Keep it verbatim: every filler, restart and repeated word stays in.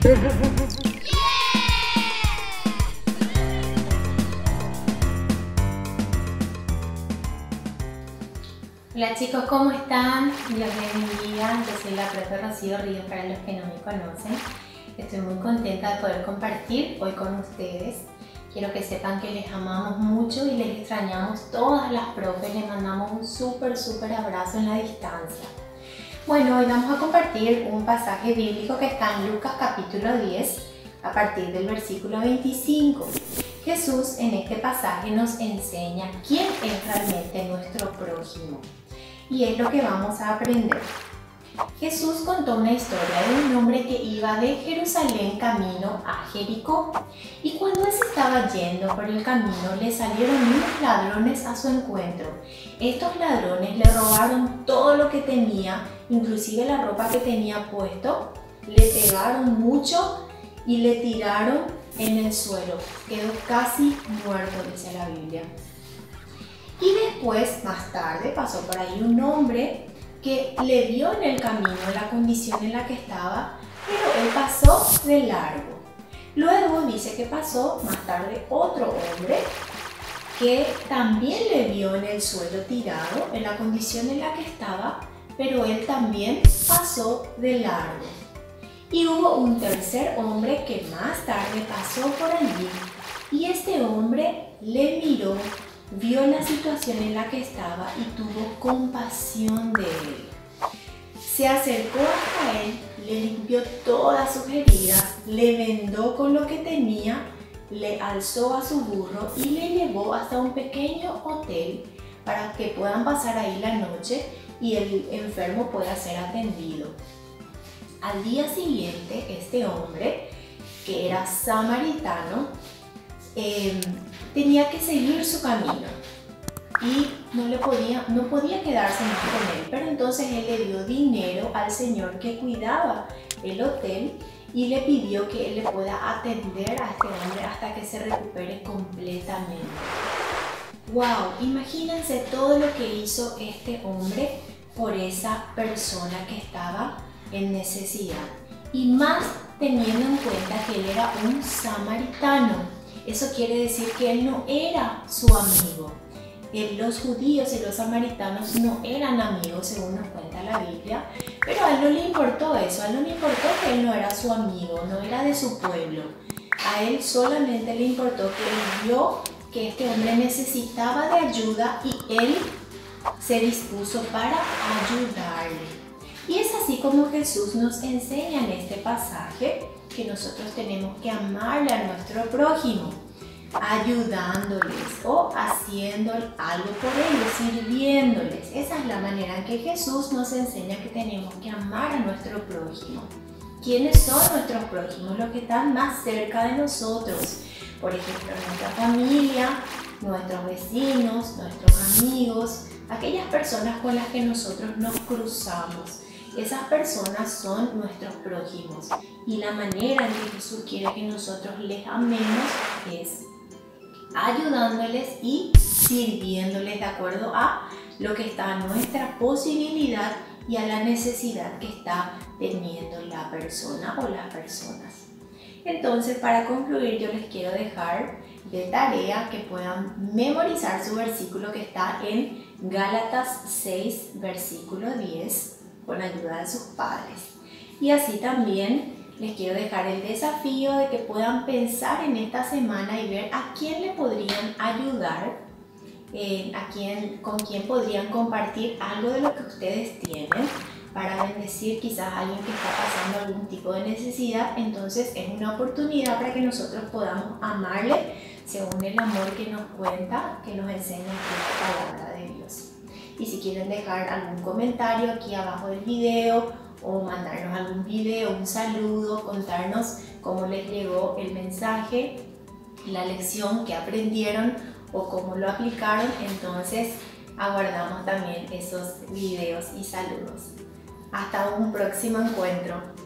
Hola chicos, ¿cómo están? Dios les bendiga. Yo soy la profe Rocío Ríos para los que no me conocen. Estoy muy contenta de poder compartir hoy con ustedes. Quiero que sepan que les amamos mucho y les extrañamos todas las profes. Les mandamos un súper, súper abrazo en la distancia. Bueno, hoy vamos a compartir un pasaje bíblico que está en Lucas capítulo diez, a partir del versículo veinticinco. Jesús en este pasaje nos enseña quién es realmente nuestro prójimo. Y es lo que vamos a aprender. Jesús contó una historia de un hombre que iba de Jerusalén camino a Jericó. Y cuando él se estaba yendo por el camino, le salieron unos ladrones a su encuentro. Estos ladrones le robaron todo lo que tenía, inclusive la ropa que tenía puesto. Le pegaron mucho y le tiraron en el suelo. Quedó casi muerto, dice la Biblia. Y después, más tarde, pasó por ahí un hombre que le vio en el camino la condición en la que estaba, pero él pasó de largo. Luego dice que pasó más tarde otro hombre que también le vio en el suelo tirado, en la condición en la que estaba, pero él también pasó de largo. Y hubo un tercer hombre que más tarde pasó por allí, y este hombre le miró, vio la situación en la que estaba y tuvo compasión de él. Se acercó hasta él, le limpió todas sus heridas, le vendó con lo que tenía, le alzó a su burro y le llevó hasta un pequeño hotel para que puedan pasar ahí la noche y el enfermo pueda ser atendido. Al día siguiente, este hombre, que era samaritano, eh, tenía que seguir su camino y no, le podía, no podía quedarse más con él, pero entonces él le dio dinero al señor que cuidaba el hotel y le pidió que él le pueda atender a este hombre hasta que se recupere completamente. ¡Wow! Imagínense todo lo que hizo este hombre por esa persona que estaba en necesidad, y más teniendo en cuenta que él era un samaritano. Eso quiere decir que él no era su amigo. Los judíos y los samaritanos no eran amigos, según nos cuenta la Biblia, pero a él no le importó eso, a él no le importó que él no era su amigo, no era de su pueblo. A él solamente le importó que él vio que este hombre necesitaba de ayuda y él se dispuso para ayudarle. Y es así como Jesús nos enseña en este pasaje que nosotros tenemos que amarle a nuestro prójimo, ayudándoles o haciendo algo por ellos, sirviéndoles. Esa es la manera en que Jesús nos enseña que tenemos que amar a nuestro prójimo. ¿Quiénes son nuestros prójimos? Los que están más cerca de nosotros. Por ejemplo, nuestra familia, nuestros vecinos, nuestros amigos, aquellas personas con las que nosotros nos cruzamos. Esas personas son nuestros prójimos, y la manera en que Jesús quiere que nosotros les amemos es ayudándoles y sirviéndoles de acuerdo a lo que está a nuestra posibilidad y a la necesidad que está teniendo la persona o las personas. Entonces, para concluir, yo les quiero dejar de tarea que puedan memorizar su versículo que está en Gálatas seis, versículo diez, con ayuda de sus padres. Y así también les quiero dejar el desafío de que puedan pensar en esta semana y ver a quién le podrían ayudar, eh, a quién, con quién podrían compartir algo de lo que ustedes tienen para bendecir quizás a alguien que está pasando algún tipo de necesidad. Entonces es una oportunidad para que nosotros podamos amarle según el amor que nos cuenta, que nos enseña la palabra de Dios. Y si quieren dejar algún comentario aquí abajo del video o mandarnos algún video, un saludo, contarnos cómo les llegó el mensaje, la lección que aprendieron o cómo lo aplicaron, entonces aguardamos también esos videos y saludos. Hasta un próximo encuentro.